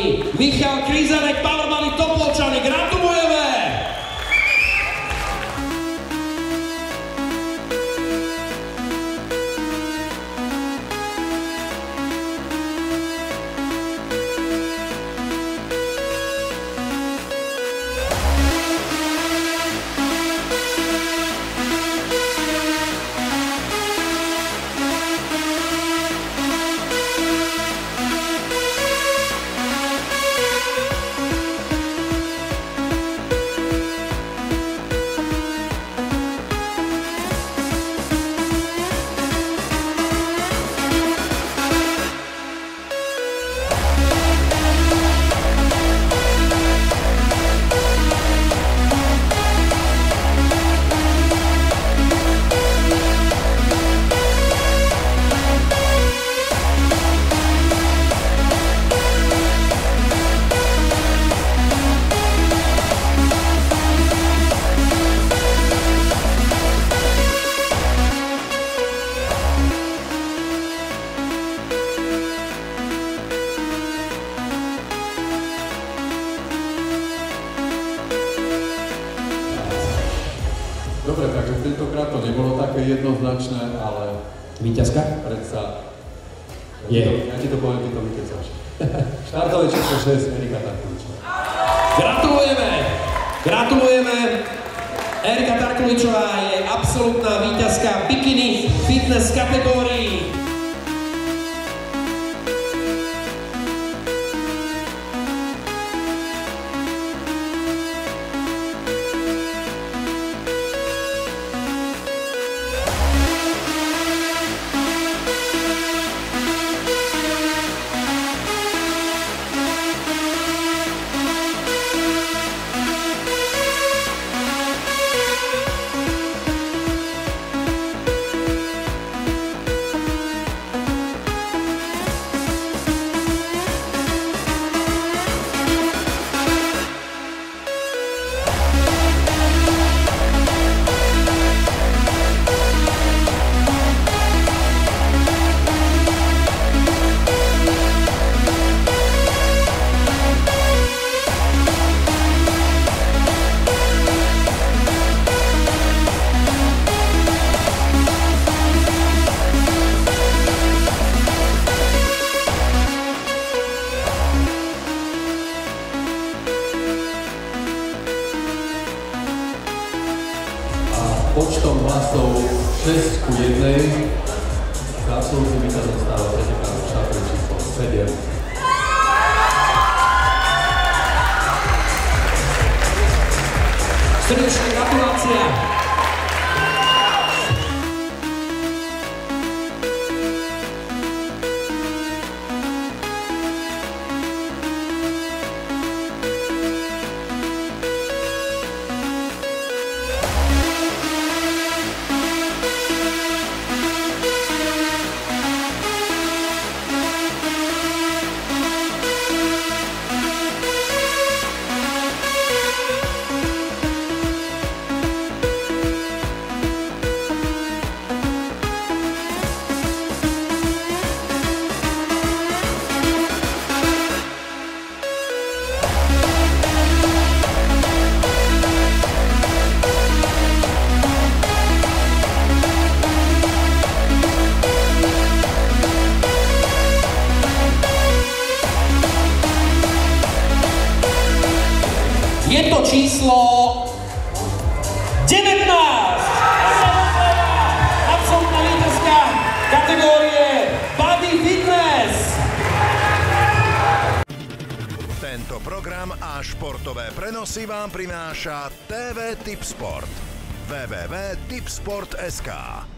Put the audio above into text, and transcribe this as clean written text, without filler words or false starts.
chalani. Michal Krizanek, Powermany Topolčany, gratulujeme! Dobre, takže tentokrát to nebolo také jednoznačné, ale... Víťazka? Predsa... Je. Ja ti to poviem, ty to vykecáš. Štartové číslo 6, Erika Tarkuličová. Gratulujeme! Gratulujeme! Erika Tarkuličová je absolútna víťazka bikini fitness kategórii. Počtom hlasov 6:1 za absolútny víťazom stáva pretekár štartové číslo 7. Srdečná gratulácia! Je to číslo 19! Absolútna víťazka kategórie Body Fitness! Tento program a športové prenosy vám prináša TV Tipsport. www.tipsport.sk